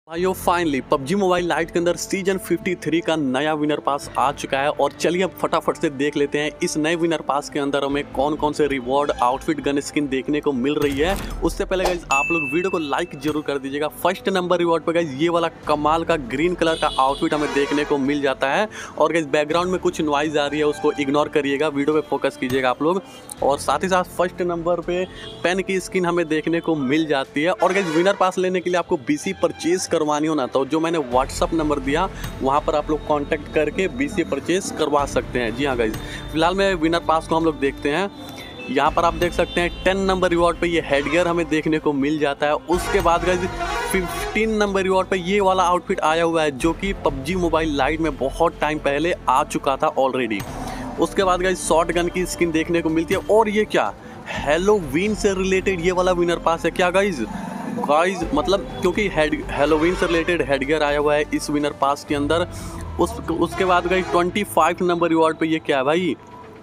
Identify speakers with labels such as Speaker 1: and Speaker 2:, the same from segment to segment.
Speaker 1: भाइयों finally PUBG mobile light के अंदर सीजन 53 का नया विनर पास आ चुका है और चलिए अब फटाफट से देख लेते हैं इस नए विनर पास के अंदर हमें कौन कौन से रिवॉर्ड आउटफिट गन स्किन देखने को मिल रही है। उससे पहले गाइज आप लोग वीडियो को लाइक जरूर कर दीजिएगा। फर्स्ट नंबर रिवॉर्ड पर गाइज ये वाला कमाल का ग्रीन कलर का आउटफिट हमें देखने को मिल जाता है। और गाइज बैकग्राउंड में कुछ नॉइज आ रही है, उसको इग्नोर करिएगा, वीडियो पे फोकस कीजिएगा आप लोग। और साथ ही साथ फर्स्ट नंबर पे पेन की स्किन हमें देखने को मिल जाती है। और गाइज विनर पास लेने के लिए आपको BC परचेज करवानी होना, तो जो मैंने व्हाट्सअप नंबर दिया वहाँ पर आप लोग कांटेक्ट करके BC परचेज करवा सकते हैं। जी हाँ गाइज, फिलहाल में विनर पास को हम लोग देखते हैं। यहाँ पर आप देख सकते हैं 10 नंबर रिवॉर्ड पे ये हेडगियर हमें देखने को मिल जाता है। उसके बाद गाइज 15 नंबर रिवॉर्ड पे ये वाला आउटफिट आया हुआ है जो कि पबजी मोबाइल लाइट में बहुत टाइम पहले आ चुका था ऑलरेडी। उसके बाद गाइज शॉर्ट गन की स्किन देखने को मिलती है। और ये क्या हैलोवीन से रिलेटेड ये वाला विनर पास है क्या गाइज? मतलब क्योंकि हैलोवीन से रिलेटेड हेडगियर आया हुआ है इस विनर पास के अंदर। उसके बाद गाइज 25 नंबर रिवॉर्ड पे ये क्या है भाई?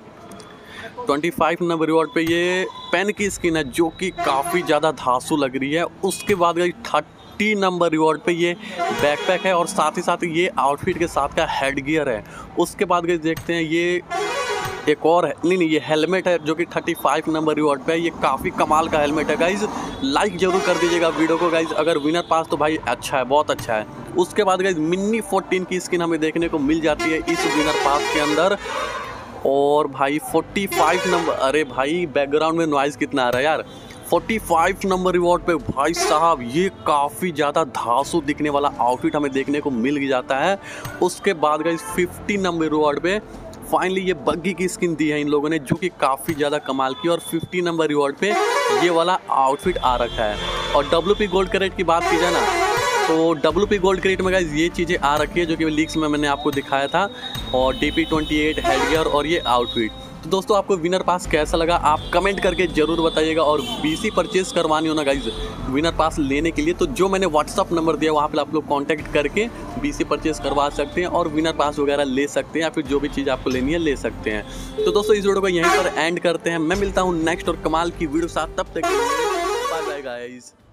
Speaker 1: 25 नंबर रिवॉर्ड पे ये पेन की स्किन है जो कि काफ़ी ज़्यादा धांसू लग रही है। उसके बाद गाइज 30 नंबर रिवॉर्ड पे ये बैकपैक है और साथ ही साथ ये आउटफिट के साथ का हेडगियर है। उसके बाद गाइज देखते हैं ये एक और है, नहीं ये हेलमेट है जो कि 35 नंबर रिवॉर्ड पे है। ये काफ़ी कमाल का हेलमेट है गाइज, लाइक जरूर कर दीजिएगा वीडियो को गाइज अगर विनर पास तो भाई अच्छा है, बहुत अच्छा है। उसके बाद गाइज मिनी 14 की स्किन हमें देखने को मिल जाती है इस विनर पास के अंदर। और भाई 45 नंबर, अरे भाई बैकग्राउंड में नॉइज़ कितना आ रहा है यार। 45 नंबर रिवॉर्ड पे भाई साहब ये काफ़ी ज़्यादा धांसू दिखने वाला आउटफिट हमें देखने को मिल जाता है। उसके बाद गाइज 50 नंबर रिवॉर्ड पे फाइनली ये बग्गी की स्किन दी है इन लोगों ने जो कि काफ़ी ज़्यादा कमाल की। और 50 नंबर रिवॉर्ड पे ये वाला आउटफिट आ रखा है। और WP गोल्ड क्रेट की बात की जाए ना तो WP गोल्ड क्रेट में गाइस ये चीज़ें आ रखी है जो कि लीक्स में मैंने आपको दिखाया था। और DP28 हेडगियर और ये आउटफिट। तो दोस्तों आपको विनर पास कैसा लगा आप कमेंट करके ज़रूर बताइएगा। और BC परचेज करवानी हो ना गाइज विनर पास लेने के लिए तो जो मैंने व्हाट्सअप नंबर दिया वहाँ पर आप लोग कांटेक्ट करके BC परचेज करवा सकते हैं और विनर पास वगैरह ले सकते हैं या फिर जो भी चीज़ आपको लेनी है ले सकते हैं। तो दोस्तों इस वीडियो को यहीं पर एंड करते हैं। मैं मिलता हूँ नेक्स्ट और कमाल की वीडियो साथ, तब तक बाय बाय गाइज।